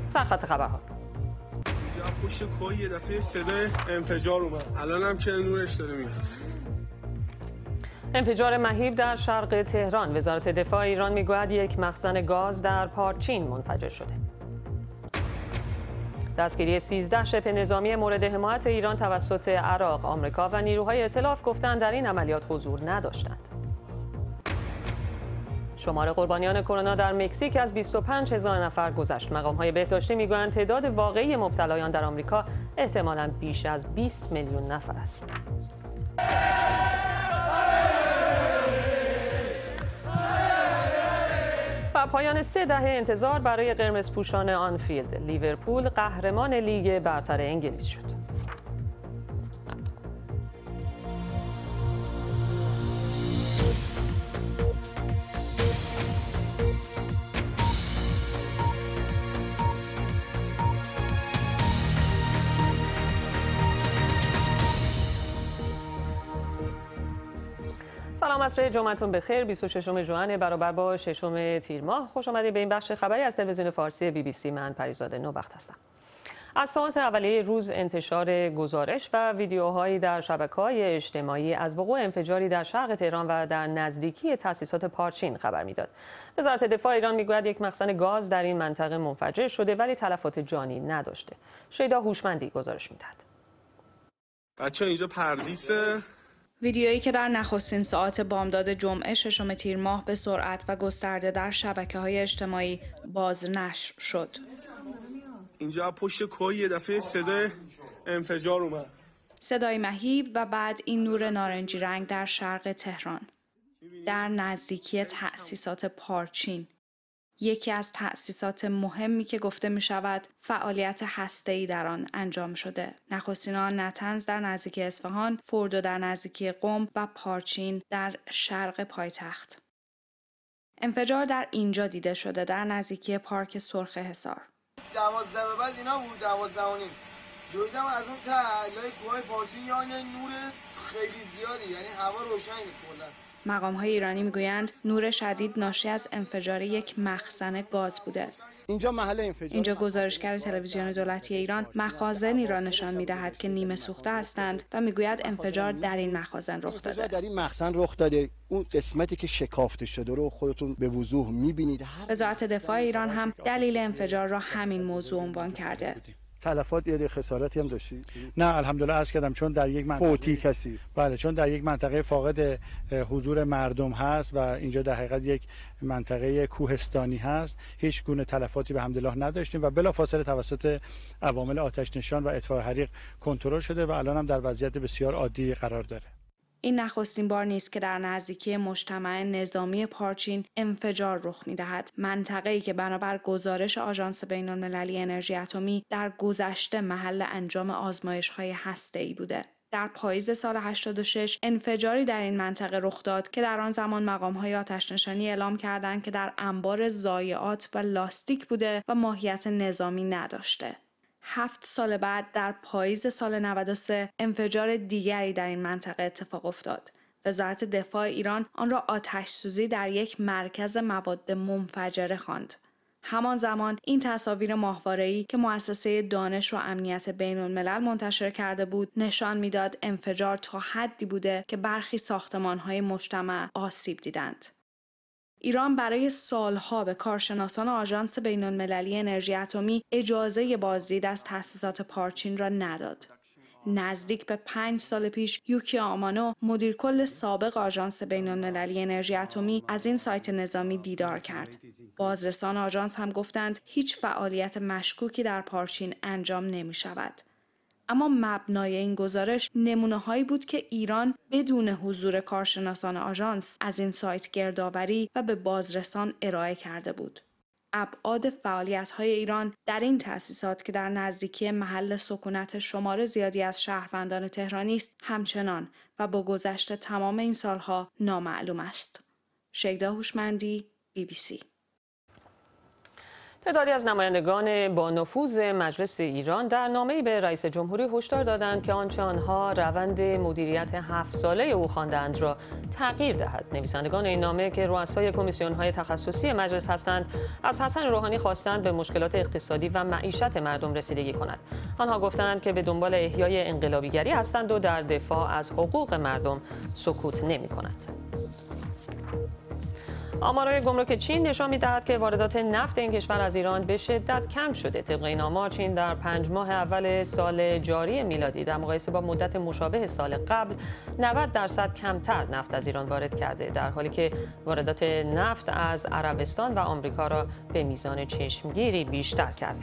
سرخط خبرها. پشت کوه یه دفعه صدای انفجار اومد. الان هم که نورش داره میاد. انفجار مهیب در شرق تهران. وزارت دفاع ایران میگوید یک مخزن گاز در پارچین منفجر شده. دستگیری 13 شبه نظامی مورد حمایت ایران توسط عراق. آمریکا و نیروهای ائتلاف گفتند در این عملیات حضور نداشتند. شمار قربانیان کرونا در مکزیک از 25,000 نفر گذشت. مقام‌های بهداشتی میگویند تعداد واقعی مبتلایان در آمریکا احتمالاً بیش از 20 میلیون نفر است. و پایان 3 دهه انتظار برای قرمزپوشان آنفیلد. لیورپول قهرمان لیگ برتر انگلیس شد. سلام، عصر جمعتون بخیر. 26 ژوئن برابر با 6 تیر ماه. خوش آمدید به این بخش خبری از تلویزیون فارسی BBC. من پریزاد نوبخت هستم. از ساعات اولیه روز انتشار گزارش و ویدیوهایی در شبکه‌های اجتماعی از وقوع انفجاری در شرق تهران و در نزدیکی تأسیسات پارچین خبر میداد. وزارت دفاع ایران میگوید یک مخزن گاز در این منطقه منفجر شده ولی تلفات جانی نداشته. شیدا هوشمندی گزارش میدهد. بچه‌ها اینجا پردیسه. ویدیویی که در نخستین ساعات بامداد جمعه 6 تیر ماه به سرعت و گسترده در شبکه‌های اجتماعی بازنشر شد. اینجا پشت کوه یه دفعه صدای انفجار اومد. صدای مهیب و بعد این نور نارنجی رنگ در شرق تهران. در نزدیکی تأسیسات پارچین. یکی از تأسیسات مهمی که گفته می شود فعالیت هسته‌ای در آن انجام شده. نخستین آن نطنز در نزدیکی اصفهان، فردو در نزدیکی قم و پارچین در شرق پایتخت. انفجار در اینجا دیده شده، در نزدیکی پارک سرخ حصار. 12 به بعد اینا بود، 12:30 جویدم از اون لای کوه پارچین یا نور خیلی زیادی، یعنی هوا روشن کلا. مقام‌های ایرانی میگویند نور شدید ناشی از انفجار یک مخزن گاز بوده. اینجا گزارشگر تلویزیون دولتی ایران مخازنی را نشان می‌دهد که نیمه سوخته هستند و میگوید انفجار در این مخازن رخ داده. در این مخزن رخ داده. اون قسمتی که شکافته شده رو خودتون به وضوح می‌بینید. وزارت دفاع ایران هم دلیل انفجار را همین موضوع عنوان کرده. تلفات یا خسارتی هم داشتید؟ نه الحمدلله عرض کردم چون در یک منطقه فوتی کسی بله چون در یک منطقه فاقد حضور مردم هست و اینجا در حقیقت یک منطقه کوهستانی هست، هیچ گونه تلفاتی به حمدالله نداشتیم و بلافاصله توسط عوامل آتش نشان و اطفاء حریق کنترل شده و الان هم در وضعیت بسیار عادی قرار داره. این نخستین بار نیست که در نزدیکی مجتمع نظامی پارچین انفجار رخ می‌دهد. منطقه‌ای که بنابر گزارش آژانس بین‌المللی انرژی اتمی در گذشته محل انجام آزمایش‌های هسته‌ای بوده. در پاییز سال 86 انفجاری در این منطقه رخ داد که در آن زمان مقام‌های آتش‌نشانی اعلام کردند که در انبار ضایعات و لاستیک بوده و ماهیت نظامی نداشته. 7 سال بعد در پاییز سال 93 انفجار دیگری در این منطقه اتفاق افتاد. وزارت دفاع ایران آن را آتش‌سوزی در یک مرکز مواد منفجره خواند. همان زمان این تصاویر ماهواره‌ای که مؤسسه دانش و امنیت بین‌الملل منتشر کرده بود نشان می‌داد انفجار تا حدی بوده که برخی ساختمان‌های مجتمع آسیب دیدند. ایران برای سالها به کارشناسان آژانس بین‌المللی انرژی اتمی اجازه بازدید از تأسیسات پارچین را نداد. نزدیک به 5 سال پیش یوکی آمانو مدیر کل سابق آژانس بین‌المللی انرژی اتمی از این سایت نظامی دیدار کرد. بازرسان آژانس هم گفتند هیچ فعالیت مشکوکی در پارچین انجام نمی شود. اما مبنای این گزارش نمونه‌هایی بود که ایران بدون حضور کارشناسان آژانس از این سایت گردآوری و به بازرسان ارائه کرده بود. ابعاد فعالیت‌های ایران در این تأسیسات که در نزدیکی محل سکونت شمار زیادی از شهروندان تهرانی است همچنان و با گذشت تمام این سالها نامعلوم است. شیدا هوشمندی، BBC. تعدادی از نمایندگان با نفوذ مجلس ایران در نامه‌ای به رئیس جمهوری هشدار دادند که آنچه آنها روند مدیریت 7 ساله او خواندند را تغییر دهد. نویسندگان این نامه که رؤسای کمیسیون‌های تخصصی مجلس هستند، از حسن روحانی خواستند به مشکلات اقتصادی و معیشت مردم رسیدگی کند. آنها گفتند که به دنبال احیای انقلابیگری هستند و در دفاع از حقوق مردم سکوت نمی‌کنند. آمارهای گمرک چین نشان می‌دهد که واردات نفت این کشور از ایران به شدت کم شده. طبق این آمار چین در 5 ماه اول سال جاری میلادی در مقایسه با مدت مشابه سال قبل 90% کمتر نفت از ایران وارد کرده، در حالی که واردات نفت از عربستان و آمریکا را به میزان چشمگیری بیشتر کرده.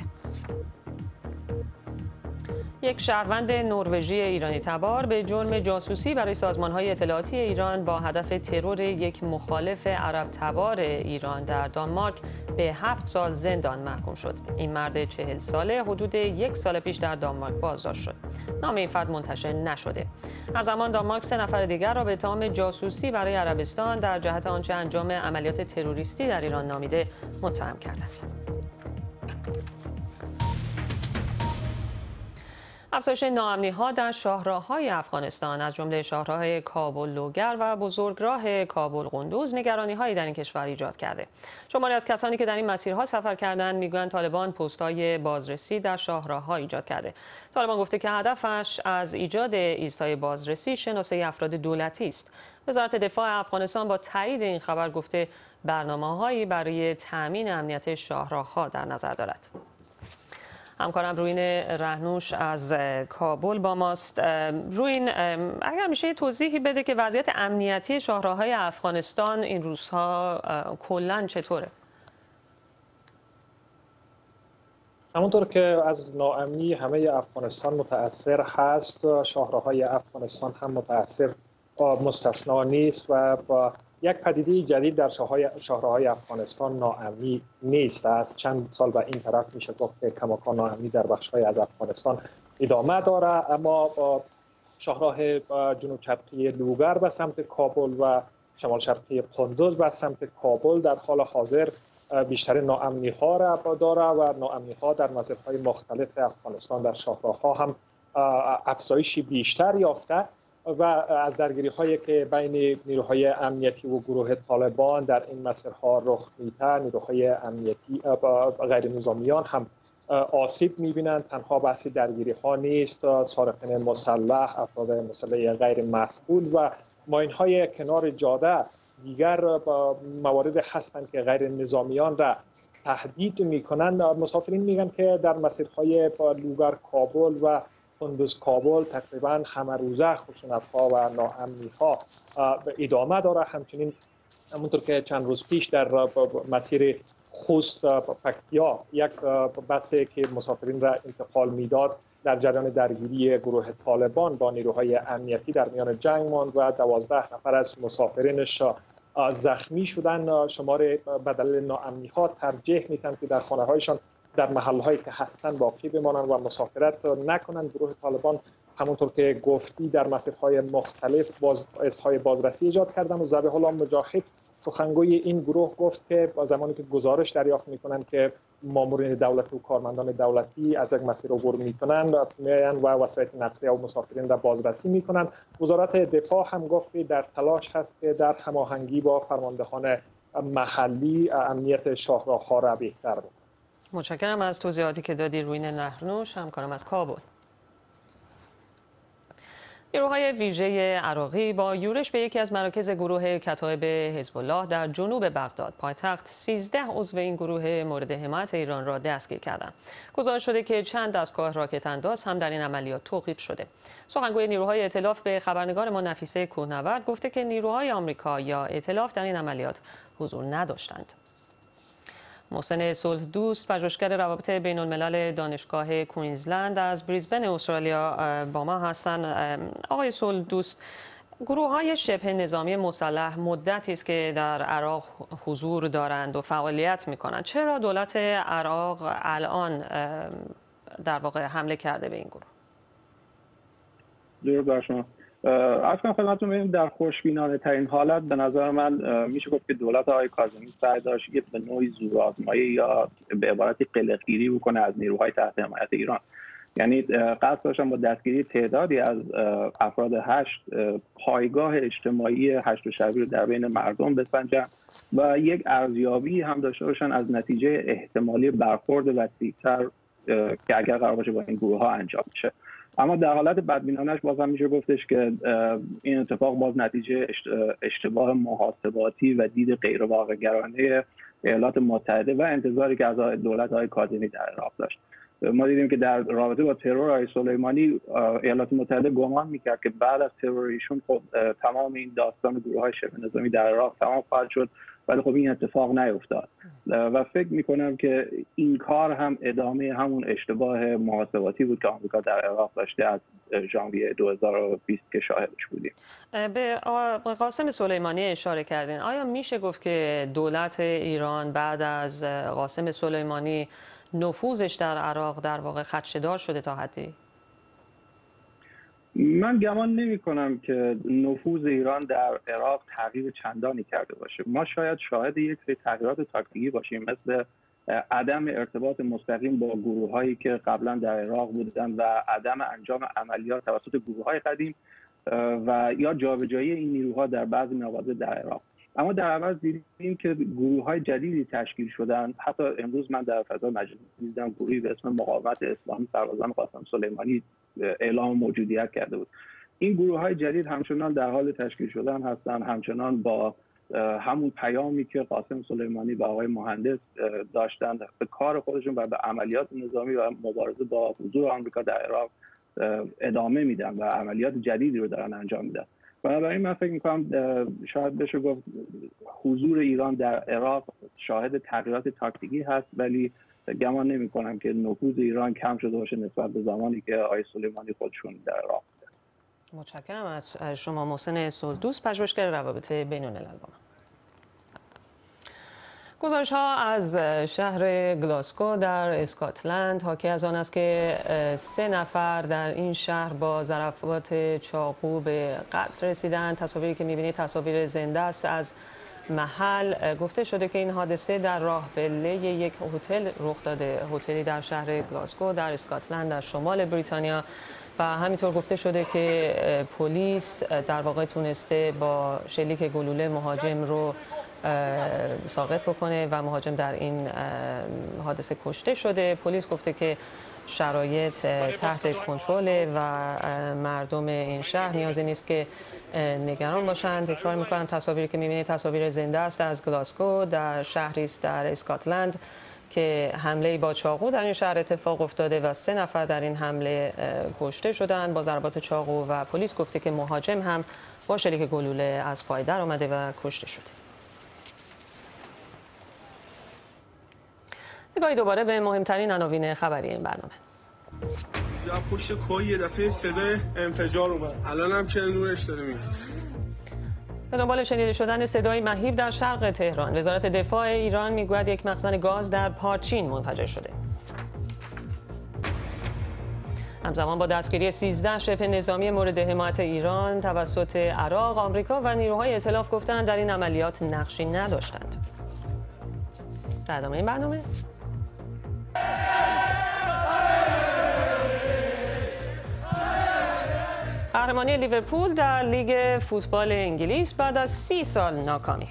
یک شهروند نروژی ایرانی تبار به جرم جاسوسی برای سازمان‌های اطلاعاتی ایران با هدف ترور یک مخالف عرب تبار ایران در دانمارک به 7 سال زندان محکوم شد. این مرد 40 ساله حدود 1 سال پیش در دانمارک بازداشت شد. نام این فرد منتشر نشده. همزمان دانمارک 3 نفر دیگر را به اتهام جاسوسی برای عربستان در جهت آنچه انجام عملیات تروریستی در ایران نامیده متهم کردند. افزایش ناامنی‌ها در شاهراه‌های افغانستان از جمله شاهراه کابل لوگر و بزرگراه کابل قندوز نگرانی‌هایی در این کشور ایجاد کرده. شماری از کسانی که در این مسیرها سفر کردند میگویند طالبان پست‌های بازرسی در شاهراه‌ها ایجاد کرده. طالبان گفته که هدفش از ایجاد ایستگاه بازرسی شناسایی افراد دولتی است. وزارت دفاع افغانستان با تایید این خبر گفته برنامه‌هایی برای تأمین امنیت شاهراه‌ها در نظر دارد. همکارم روین رهنوش از کابل با ماست. روین، اگر میشه توضیحی بده که وضعیت امنیتی شاهراه‌های افغانستان این روزها کلاً چطوره؟ همونطور که از ناامنی همه افغانستان متأثر هست، شاهراه‌های افغانستان هم متأثر مستثنا نیست و با یک پدیده جدید در شاهراه‌های افغانستان ناامنی نیست. از چند سال به این طرف میشه گفت که کماکان ناامنی در بخش‌های از افغانستان ادامه داره، اما شاهراه جنوب شرقی لوگر به سمت کابل و شمال شرقی قندوز به سمت کابل در حال حاضر بیشتر ناامنی‌ها را داره و ناامنی‌ها در مسیرهای مختلف افغانستان در شاهراه‌ها هم افزایش بیشتر یافته و از درگیری‌هایی که بین نیروهای امنیتی و گروه طالبان در این مسیرها رخ می‌دهد، نیروهای امنیتی غیر نظامیان هم آسیب می‌بینند. تنها بحث درگیری‌ها نیست، سارقین مسلح، افراد مسلح غیر مسئول و ماین‌های کنار جاده دیگر موارد هستند که غیر نظامیان را تهدید می‌کنند. مسافرین میگن که در مسیرهای لوگر کابل و قندوز کابل تقریبا همه روزه خشونت‌ها و ناامنی‌ها ادامه داره. همچنین همونطور که چند روز پیش در مسیر خوست پکتیا یک بسی که مسافرین را انتقال میداد در جریان درگیری گروه طالبان با نیروهای امنیتی در میان جنگ ماند و 12 نفر از مسافرینش زخمی شدند. شمار به دلیل ناامنی‌ها ترجیح میدن که در خانه‌هایشان در محل‌هایی که هستند باقی بمانند و مسافرت نکنند. گروه طالبان همونطور که گفتی در مسیرهای مختلف ایستگاه بازرسی ایجاد کردند و ذبیح الله مجاهد سخنگوی این گروه گفت که با زمانی که گزارش دریافت می‌کنند که مامورین دولتی و کارمندان دولتی از یک مسیر عبور می‌کنند میآیند و وسایط نقلیه و مسافرین را بازرسی می‌کنند. وزارت دفاع هم گفت که در تلاش هست که در هماهنگی با فرماندهان محلی امنیت شاهراه‌ها را بهتر بکنند. متشکرم از توضیحاتی که دادی روین رهنوش، همکارم از کابل. نیروهای ویژه عراقی با یورش به یکی از مراکز گروه کتایب حزب الله در جنوب بغداد پایتخت 13 عضو این گروه مورد حمایت ایران را دستگیر کردند. گزارش شده که چند دستگاه راکت انداز هم در این عملیات توقیف شده. سخنگوی نیروهای ائتلاف به خبرنگار ما نفیسه کوهنورد گفته که نیروهای آمریکا یا ائتلاف در این عملیات حضور نداشتند. محسن صلح دوست، پژوهشگر روابط بین الملل دانشگاه کوینزلند از بریزبن استرالیا با ما هستند. آقای صلح دوست، گروه‌های شبه نظامی مسلح مدتی است که در عراق حضور دارند و فعالیت می‌کنند. چرا دولت عراق الان در واقع حمله کرده به این گروه؟ درود بر شما. اصلا خدمتتون ببینید در خوشبینانه ترین حالت به نظر من میشه گفت که دولت آقای کاظمی سعی داشت یه به نوعی زورآزمایی یا به عبارتی قلقگیری بکنه از نیروهای تحت حمایت ایران. یعنی قصد داشتن با دستگیری تعدادی از افراد 8 پایگاه اجتماعی 8 شبی رو در بین مردم بسنجن و یک ارزیابی هم داشته باشن از نتیجه احتمالی برخورد وسیع‌تر که اگر قرار باشه با این گروه ها انجام بشه. اما در حالت بدبینانش باز هم میشه گفتش که این اتفاق باز نتیجه اشتباه محاسباتی و دید غیر واقع‌گرانه ایالات متحده و انتظاری که از دولت های کاظمی در عراق داشت. ما دیدیم که در رابطه با ترور آقای سلیمانی ایالات متحده گمان میکرد که بعد از ترور ایشون خب تمام این داستان گروه‌های شبه نظامی در عراق تمام خواهد شد، ولی خب این اتفاق نیفتاد و فکر میکنم که این کار هم ادامه همون اشتباه محاسباتی بود که آمریکا در عراق داشته از ژانویه 2020 که شاهدش بودیم. به قاسم سلیمانی اشاره کردین. آیا میشه گفت که دولت ایران بعد از قاسم سلیمانی نفوذش در عراق در واقع خدشه‌دار شده تا حدی؟ من گمان نمی کنم که نفوذ ایران در عراق تغییر چندانی کرده باشه. ما شاید شاهد یک سری تغییرات تاکتیکی باشیم، مثل عدم ارتباط مستقیم با گروه‌هایی که قبلا در عراق بودند و عدم انجام عملیات توسط گروه‌های قدیم و یا جابجایی این نیروها در بعضی مواضع در عراق. اما در عوض دیدیم که گروه‌های جدیدی تشکیل شدن. حتی امروز من در فضا مجازی دیدم گروهی به اسم مقاومت اسلامی سربازان قاسم سلیمانی اعلام موجودیت کرده بود. این گروه‌های جدید همچنان در حال تشکیل شدن هستند، همچنان با همون پیامی که قاسم سلیمانی و آقای مهندس داشتند به کار خودشون و به عملیات نظامی و مبارزه با حضور آمریکا در عراق ادامه میدن و عملیات جدیدی رو دارن انجام میدن. بنابراین من فکر میکنم شاید بشه گفت حضور ایران در عراق شاهد تغییرات تاکتیکی هست، ولی گمان نمی کنم که نفوذ ایران کم شده باشه نسبت به زمانی که آقای سلیمانی خودشون در عراق بودن. متشکرم از شما محسن صلح‌دوست، پژوهشگر روابط بین‌الملل با من. گزارش ها از شهر گلاسکو در اسکاتلند حاکی از آن است که 3 نفر در این شهر با ضربات چاقو به قتل رسیدند. تصاویری که می‌بینید تصاویر زنده است از محل. گفته شده که این حادثه در راه پله یک هتل رخ داده، هتلی در شهر گلاسکو در اسکاتلند در شمال بریتانیا، و همینطور گفته شده که پلیس در واقع تونسته با شلیک گلوله مهاجم رو ساقط بکنه و مهاجم در این حادثه کشته شده. پلیس گفته که شرایط تحت کنترل و مردم این شهر نیازی نیست که نگران باشند. تکرار میکنم تصاویری که میبینید تصاویر زنده است از گلاسکو در شهری است در اسکاتلند که حمله با چاقو در این شهر اتفاق افتاده و 3 نفر در این حمله کشته شدند با ضربات چاقو و پلیس گفته که مهاجم هم با شلیک گلوله از پای در آمده و کشته شده. نگاهی دوباره به مهمترین عناوین خبری این برنامه. یا پشت کوه یه دفعه صدای انفجار اومد. الان هم که نورش داره میاد. به دنبال شنیده شدن صدای مهیب در شرق تهران، وزارت دفاع ایران میگوید یک مخزن گاز در پارچین منفجر شده. همزمان با دستگیری 13 شبه نظامی مورد حمایت ایران توسط عراق، آمریکا و نیروهای ائتلاف گفتند در این عملیات نقشی نداشتند. در ادامه این برنامه قهرمانی لیورپول در لیگ فوتبال انگلیس بعد از 30 سال ناکامی.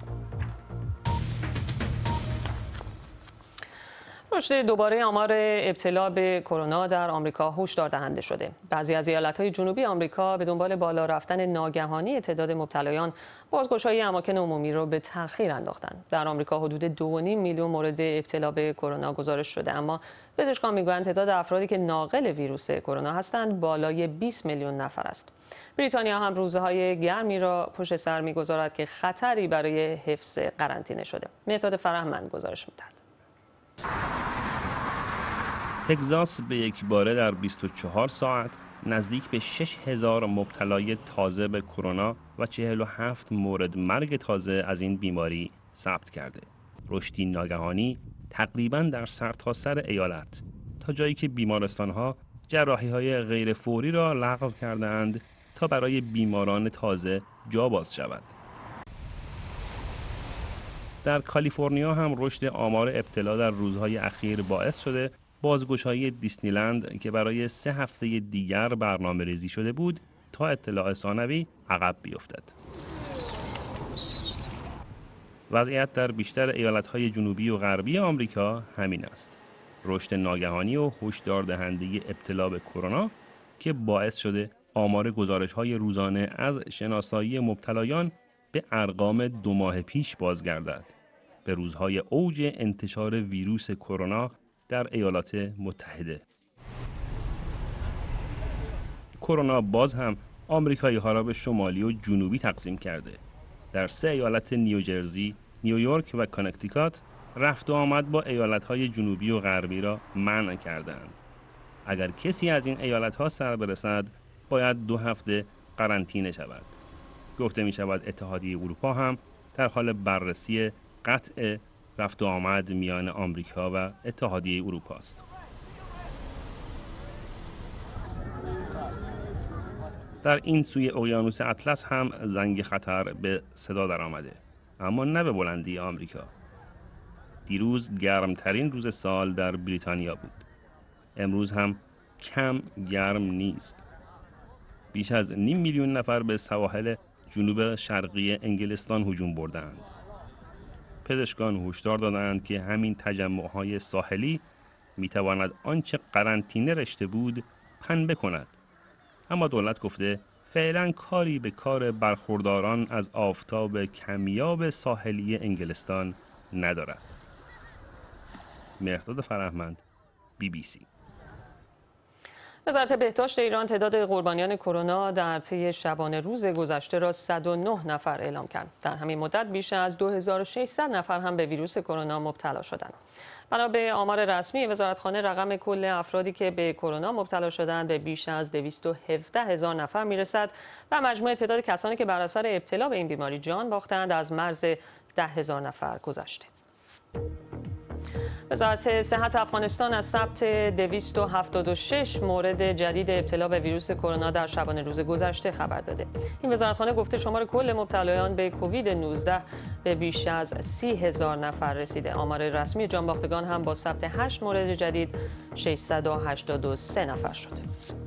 رشد دوباره آمار ابتلا به کرونا در آمریکا هشدار دهنده شده. بعضی از ایالت‌های جنوبی آمریکا به دنبال بالا رفتن ناگهانی تعداد مبتلایان بازگشایی اماکن عمومی را به تأخیر انداختند. در آمریکا حدود 2.5 میلیون مورد ابتلا به کرونا گزارش شده، اما پزشکان میگویند تعداد افرادی که ناقل ویروس کرونا هستند بالای 20 میلیون نفر است. بریتانیا هم روزهای گرمی را پشت سر می‌گذارد که خطری برای حفظ قرنطینه شده. مهرداد فرهمند گزارش می‌دهد. تگزاس به یک باره در 24 ساعت نزدیک به 6,000 مبتلای تازه به کرونا و 47 مورد مرگ تازه از این بیماری ثبت کرده. رشدی ناگهانی تقریباً در سرتاسر ایالت، تا جایی که بیمارستان‌ها جراحی‌های غیر فوری را لغو کردند تا برای بیماران تازه جا باز شود. در کالیفرنیا هم رشد آمار ابتلا در روزهای اخیر باعث شده بازگشایی دیسنیلند که برای 3 هفته دیگر برنامه‌ریزی شده بود تا اطلاع ثانوی عقب بیفتد. وضعیت در بیشتر ایالت‌های جنوبی و غربی آمریکا همین است. رشد ناگهانی و هشدار دهنده ابتلا به کرونا که باعث شده آمار گزارش‌های روزانه از شناسایی مبتلایان به ارقام 2 ماه پیش بازگردد، به روزهای اوج انتشار ویروس کرونا در ایالات متحده. کرونا باز هم آمریکایی‌ها را به شمالی و جنوبی تقسیم کرده. در 3 ایالت نیوجرسی، نیویورک و کانکتیکات رفت و آمد با ایالت‌های جنوبی و غربی را منع کردند. اگر کسی از این ایالت‌ها سر برسد، باید 2 هفته قرنطینه شود. گفته می شود اتحادیه اروپا هم در حال بررسی قطع رفت و آمد میان آمریکا و اتحادیه اروپا است. در این سوی اقیانوس اطلس هم زنگ خطر به صدا درآمده، اما نه به بلندی آمریکا. دیروز گرمترین روز سال در بریتانیا بود. امروز هم کم گرم نیست. بیش از 500,000 نفر به سواحل جنوب شرقی انگلستان هجوم بردند. پزشکان هشدار دادند که همین تجمع‌های ساحلی می‌تواند آنچه قرنطینه رشته بود پنبه کند. اما دولت گفته فعلا کاری به کار برخورداران از آفتاب کمیاب ساحلی انگلستان ندارد. مهرداد فرهمند، BBC. وزارت بهداشت ایران تعداد قربانیان کرونا در طی شبانه روز گذشته را 109 نفر اعلام کرد. در همین مدت بیش از 2600 نفر هم به ویروس کرونا مبتلا شدند. بنا به آمار رسمی وزارتخانه رقم کل افرادی که به کرونا مبتلا شدند به بیش از 217,000 نفر میرسد و مجموع تعداد کسانی که بر اثر ابتلا به این بیماری جان باختند از مرز 10,000 نفر گذشته. وزارت صحت افغانستان از ثبت 276 مورد جدید ابتلا به ویروس کرونا در شبانه روز گذشته خبر داده. این وزارتخانه گفته شمار کل مبتلایان به کووید 19 به بیش از 30,000 نفر رسیده. آمار رسمی جانباختگان هم با ثبت 8 مورد جدید 683 نفر شده.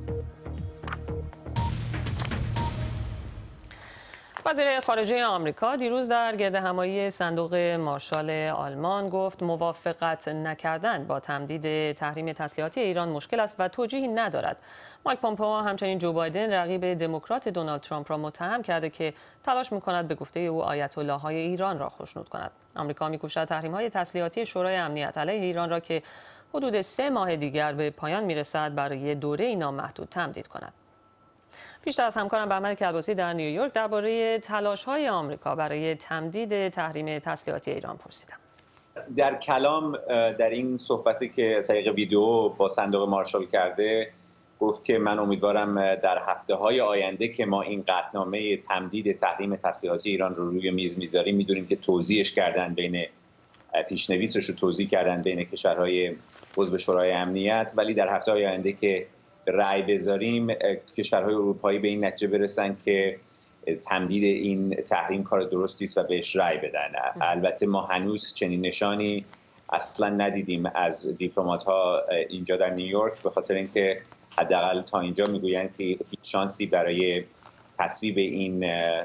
وزیر خارجه آمریکا دیروز در گردهمایی صندوق مارشال آلمان گفت موافقت نکردن با تمدید تحریم تسلیحاتی ایران مشکل است و توجیهی ندارد. مایک پومپئو همچنین جو بایدن رقیب دموکرات دونالد ترامپ را متهم کرده که تلاش می‌کند به گفته او آیت الله‌های ایران را خوشنود کند. آمریکا می‌کوشد تحریم‌های تسلیحاتی شورای امنیت علیه ایران را که حدود 3 ماه دیگر به پایان می‌رسد برای دوره نامحدود تمدید کند. بیشتر از همکارم بهمن کلباسی در نیویورک درباره تلاش‌های آمریکا برای تمدید تحریم تسلیحاتی ایران پرسیدم. در کلام در این صحبتی که از طریق ویدیو با صندوق مارشال کرده گفت که من امیدوارم در هفته‌های آینده که ما این قطعنامه تمدید تحریم تسلیحاتی ایران رو روی میز میذاریم، میدونیم که توزیعش کردن بین پیشنویسش رو توزیع کردن بین کشورهای عضو شورای امنیت، ولی در هفته‌های آینده که رأی بذاریم کشورهای اروپایی به این نتیجه برسن که تمدید این تحریم کار درستی است و بهش رأی بدن. البته ما هنوز چنین نشانی اصلا ندیدیم از دیپلمات‌ها اینجا در نیویورک، به خاطر اینکه حداقل تا اینجا میگویند که هیچ شانسی برای تصویب این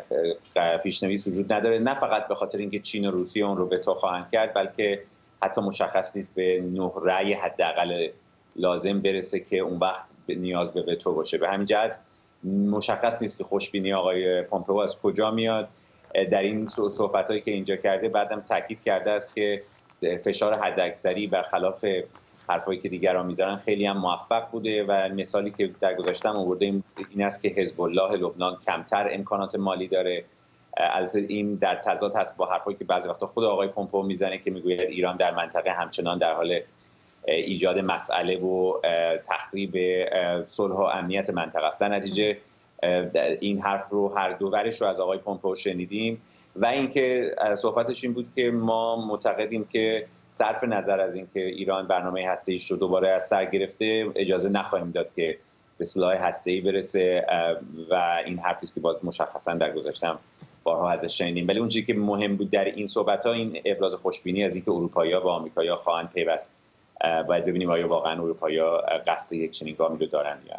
پیشنویس وجود نداره، نه فقط به خاطر اینکه چین و روسیه اون رو وتو خواهند کرد، بلکه حتی مشخص نیست به 9 رأی حداقل لازم برسه که اون وقت نیاز به وتو باشه. به همین جهت مشخص نیست که خوشبینی آقای پومپئو از کجا میاد. در این صحبتایی که اینجا کرده بعدم تاکید کرده است که فشار حداکثری برخلاف حرفایی که دیگران میذارن خیلی هم موفق بوده و مثالی که در گذشته آورده این است که حزب الله لبنان کمتر امکانات مالی داره. البته این در تضاد هست با حرفایی که بعضی وقتا خود آقای پومپئو میزنه که میگوید ایران در منطقه همچنان در حال ایجاد مسئله و تخریب صلح و امنیت منطقه است. در نتیجه این حرف رو هر دو ورش رو از آقای پومپئو شنیدیم و اینکه صحبتش این بود که ما معتقدیم که صرف نظر از اینکه ایران برنامه هسته‌ایش رو دوباره از سر گرفته اجازه نخواهیم داد که به سلاح هسته‌ای برسه و این حرفی است که باز مشخصا در گذشته هم بارها ازش شنیدیم. ولی اون چیزی که مهم بود در این صحبت‌ها این ابراز خوشبینی از اینکه اروپایی‌ها و آمریکایی‌ها خواهند پیوست. باید ببینیم آیا واقعا اروپایی‌ها قصد یک چنین گامی رو دارن یا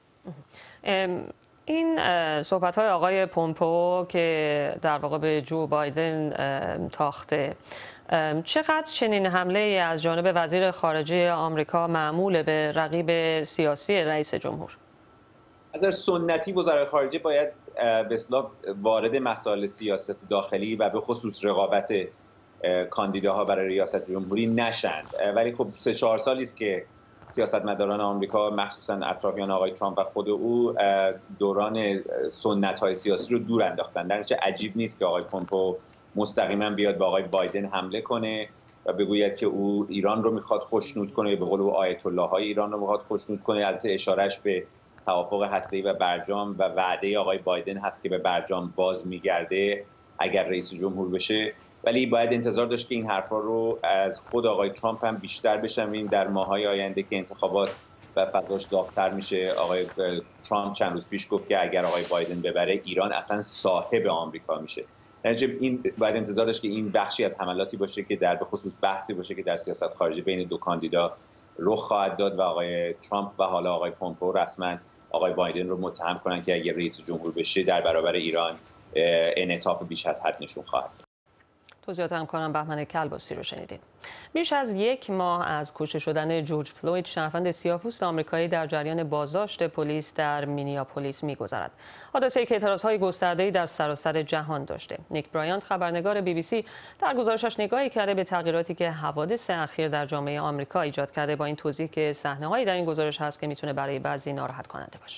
نه. این صحبت‌های آقای پومپئو که در واقع به جو بایدن تاخته، چقدر چنین حمله از جانب وزیر خارجه آمریکا معمول به رقیب سیاسی رئیس جمهور؟ از نظر سنتی وزرای خارجه باید به اصطلاح وارد مسائل سیاست داخلی و به خصوص رقابت کاندیداها برای ریاست جمهوری نشند. ولی خب 3-4 سالی است که سیاستمداران آمریکا مخصوصا اطرافیان آقای ترامپ و خود او دوران سنت‌های سیاسی رو دور انداختن. در نتیجه عجیب نیست که آقای پومپئو مستقیما بیاد با آقای بایدن حمله کنه و بگوید که او ایران رو میخواد خوشنود کنه، به قول او آیت الله های ایران رو میخواد خوشنود کنه. البته اشارهش به توافق هسته‌ای و برجام و وعده آقای بایدن هست که به برجام باز میگرده اگر رئیس جمهور بشه. ولی باید انتظار داشت که این حرفا رو از خود آقای ترامپ هم بیشتر بشنویم در ماه‌های آینده که انتخابات و فضاش داغ‌تر میشه. آقای ترامپ چند روز پیش گفت که اگر آقای بایدن ببره ایران اصلا صاحب آمریکا میشه. این باید انتظار داشت که این بخشی از حملاتی باشه که در به خصوص بحثی باشه که در سیاست خارجی بین دو کاندیدا رخ خواهد داد و آقای ترامپ و حالا آقای پومپئو رسما آقای بایدن رو متهم کنن که اگر رئیس جمهور بشه در برابر ایران انعطاف بیش از حد نشون خواهد. توضیحات همکارم بهمن کلباسی رو شنیدید. بیش از 1 ماه از کشته شدن جورج فلوید، شهروند سیاه‌پوست آمریکایی در جریان بازداشت پلیس در مینیاپولیس می‌گذرد. حادثه‌ای که اعتراضهای گسترده‌ای در سراسر جهان داشته. نیک برایانت، خبرنگار BBC، در گزارشش نگاهی کرده به تغییراتی که حوادث اخیر در جامعه آمریکا ایجاد کرده، با این توضیح که صحنه‌هایی در این گزارش هست که میتونه برای بعضی ناراحت کننده باشه.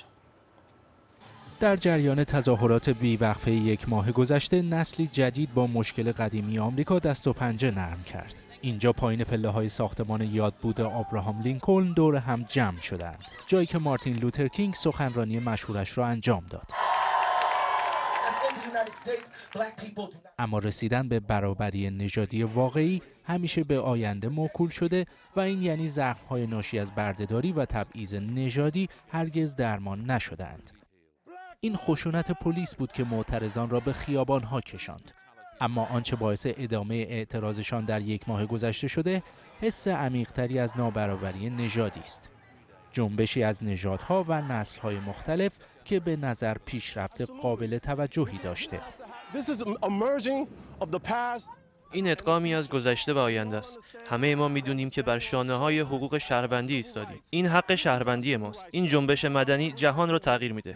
در جریان تظاهرات بی‌وقفه 1 ماه گذشته، نسلی جدید با مشکل قدیمی آمریکا دست و پنجه نرم کرد. اینجا پایین پله‌های ساختمان یادبود آبراهام لینکلن دور هم جمع شدند، جایی که مارتین لوتر کینگ سخنرانی مشهورش را انجام داد. اما رسیدن به برابری نژادی واقعی همیشه به آینده موکول شده و این یعنی زخم‌های ناشی از بردهداری و تبعیض نژادی هرگز درمان نشدند. این خشونت پلیس بود که معترضان را به خیابان‌ها کشاند. اما آنچه باعث ادامه اعتراضشان در 1 ماه گذشته شده، حس عمیق‌تری از نابرابری نژادی است. جنبشی از نژادها و نسل‌های مختلف که به نظر پیشرفت قابل توجهی داشته. این ادغامی از گذشته به آینده است. همه ما می‌دونیم که بر شانه‌های حقوق شهروندی ایستادیم. این حق شهروندی ماست. این جنبش مدنی جهان را تغییر میده.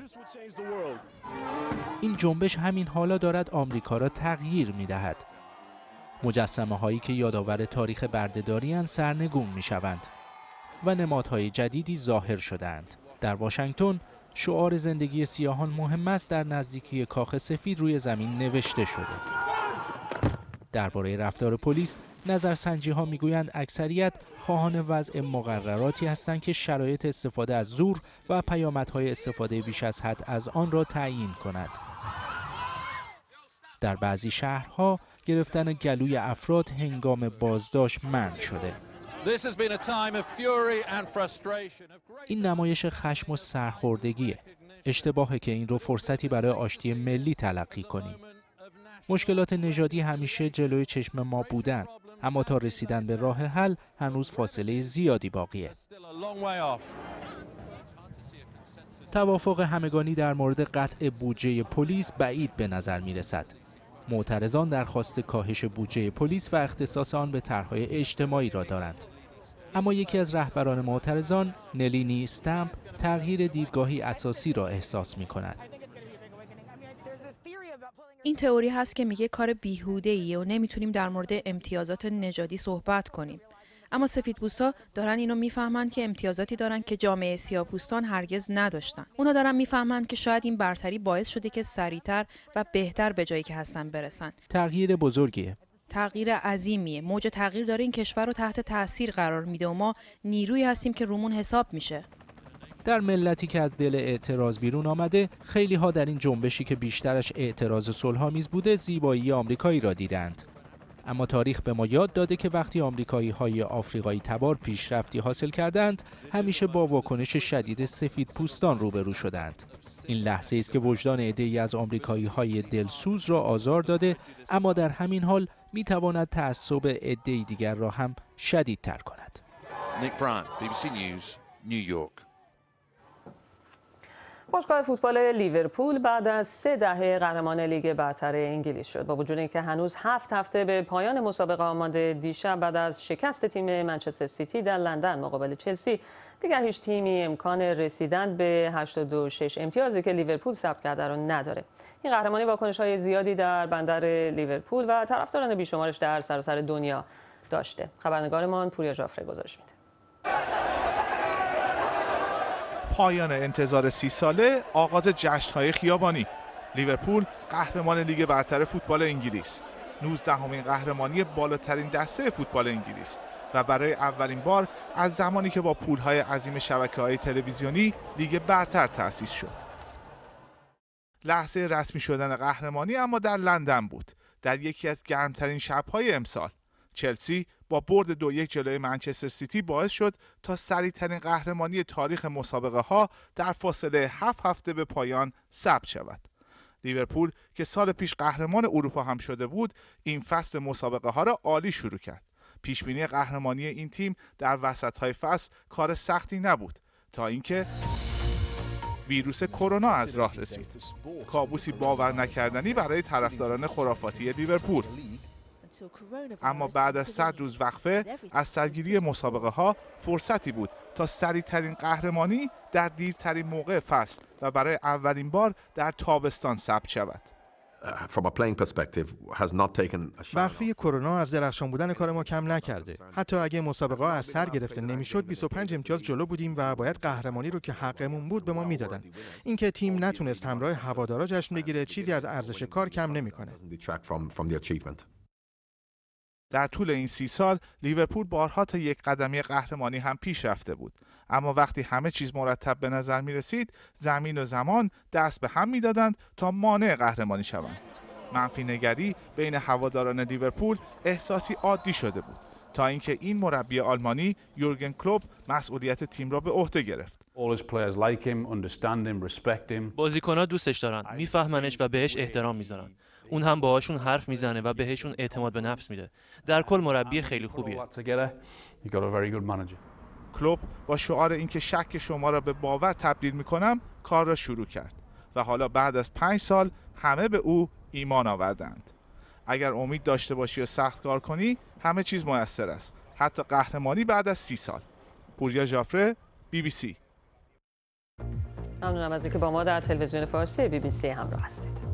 این جنبش همین حالا دارد آمریکا را تغییر می‌دهد. مجسمه‌هایی که یادآور تاریخ بردهداری‌اند سرنگون می‌شوند و نمادهای جدیدی ظاهر شدند. در واشنگتن شعار زندگی سیاهان مهم است در نزدیکی کاخ سفید روی زمین نوشته شده. درباره رفتار پلیس، نظرسنجی‌ها می‌گویند اکثریت خواهان وضع مقرراتی هستند که شرایط استفاده از زور و پیامدهای استفاده بیش از حد از آن را تعیین کند. در بعضی شهرها گرفتن گلوی افراد هنگام بازداشت منع شده. این نمایش خشم و سرخوردگیه. اشتباهه که این رو فرصتی برای آشتی ملی تلقی کنیم. مشکلات نژادی همیشه جلوی چشم ما بودن، اما تا رسیدن به راه حل هنوز فاصله زیادی باقیه. توافق همگانی در مورد قطع بودجه پلیس بعید به نظر می رسد. معترضان درخواست کاهش بودجه پلیس و اختصاص آن به طرح‌های اجتماعی را دارند. اما یکی از رهبران معترضان، نلینی استمپ، تغییر دیدگاهی اساسی را احساس می کند. این تئوری هست که میگه کار بیهوده‌ایه و نمیتونیم در مورد امتیازات نژادی صحبت کنیم. اما سفیدپوستا دارن اینو میفهمن که امتیازاتی دارن که جامعه سیاه‌پوستان هرگز نداشتن. اونا دارن میفهمن که شاید این برتری باعث شده که سریعتر و بهتر به جایی که هستن برسن. تغییر بزرگیه. تغییر عظیمیه. موج تغییر داره این کشور رو تحت تاثیر قرار میده و ما نیرویی هستیم که رومون حساب میشه. در ملتی که از دل اعتراض بیرون آمده، خیلی ها در این جنبشی که بیشترش اعتراض صلح‌آمیز بوده، زیبایی آمریکایی را دیدند. اما تاریخ به ما یاد داده که وقتی آمریکایی‌های آفریقایی تبار پیشرفتی حاصل کردند، همیشه با واکنش شدید سفیدپوستان روبرو شدند. این لحظه است که وجدان عده‌ای از آمریکایی‌های دلسوز را آزار داده، اما در همین حال می‌تواند تعصب عده‌ای دیگر را هم شدیدتر کند. نیک براین، BBC News، نیویورک. باشگاه فوتبال لیورپول بعد از 3 دهه قهرمان لیگ برتر انگلیس شد. با وجود اینکه هنوز 7 هفته به پایان مسابقه آمده، دیشب بعد از شکست تیم منچستر سیتی در لندن مقابل چلسی، دیگر هیچ تیمی امکان رسیدن به 86 امتیازی که لیورپول ثبت کرده را نداره. این قهرمانی واکنش‌های زیادی در بندر لیورپول و طرفداران بیشمارش در سراسر دنیا داشته. خبرنگارمان پوریا ژافره گزارش میده. پایان انتظار 30 ساله، آغاز جشن‌های خیابانی. لیورپول قهرمان لیگ برتر فوتبال انگلیس، 19مین قهرمانی بالاترین دسته فوتبال انگلیس و برای اولین بار از زمانی که با پول‌های عظیم شبکه‌های تلویزیونی لیگ برتر تأسیس شد. لحظه رسمی شدن قهرمانی اما در لندن بود، در یکی از گرمترین شب‌های امسال. چلسی با برد 2-1 جلوی منچستر سیتی باعث شد تا سریع‌ترین قهرمانی تاریخ مسابقه ها در فاصله 7 هفته به پایان ثبت شود. لیورپول که سال پیش قهرمان اروپا هم شده بود، این فصل مسابقه ها را عالی شروع کرد. پیشبینی قهرمانی این تیم در وسط‌های فصل کار سختی نبود تا اینکه ویروس کرونا از راه رسید. کابوسی باور نکردنی برای طرفداران خرافاتی لیورپول. اما بعد از 100 روز وقفه از سرگیری مسابقه ها فرصتی بود تا سریع‌ترین قهرمانی در دیرترین موقع فصل و برای اولین بار در تابستان ثبت شود. وقفه کرونا از درخشان بودن کار ما کم نکرده. حتی اگه مسابقه از سر گرفته نمیشد، 25 امتیاز جلو بودیم و باید قهرمانی رو که حقمون بود به ما میدادن. اینکه تیم نتونست همراه هوادارا جشن بگیره چیزی از ارزش کار کم نمیکنه. در طول این 30 سال لیورپول بارها تا یک قدمی قهرمانی هم پیش رفته بود، اما وقتی همه چیز مرتب به نظر می رسید، زمین و زمان دست به هم می دادند تا مانع قهرمانی شوند. منفی نگری بین هواداران لیورپول احساسی عادی شده بود تا اینکه این مربی آلمانی یورگن کلوپ مسئولیت تیم را به عهده گرفت. بازیکن‌ها دوستش دارن، میفهمنش و بهش احترام میذارن. اون هم باهاشون حرف میزنه و بهشون اعتماد به نفس میده. در کل مربی خیلی خوبیه. کلوپ با شعار اینکه شک شما را به باور تبدیل میکنم کار را شروع کرد و حالا بعد از 5 سال همه به او ایمان آوردند. اگر امید داشته باشی و سخت کار کنی، همه چیز میسر است، حتی قهرمانی بعد از 30 سال. پوریا ژافره، BBC. ممنونم از اینکه با ما در تلویزیون فارسی BBC همراه هستید.